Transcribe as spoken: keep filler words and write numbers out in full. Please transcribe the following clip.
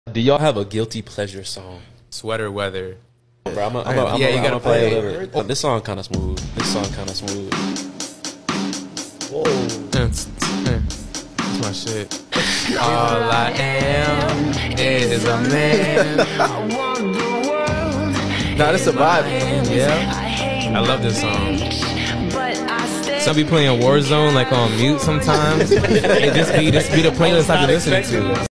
Do y'all have a guilty pleasure song? Sweater weather. Bro, I'm a, I'm a, I'm Yeah, a, you I'm gotta a play play a little bit. Oh, this song kind of smooth. This song kind of smooth. Whoa. That's my shit. All I am is a man. Nah, this a vibe. Yeah. I love this song. Some be playing Warzone like on mute sometimes. It just be, just be the playlist I be listening to.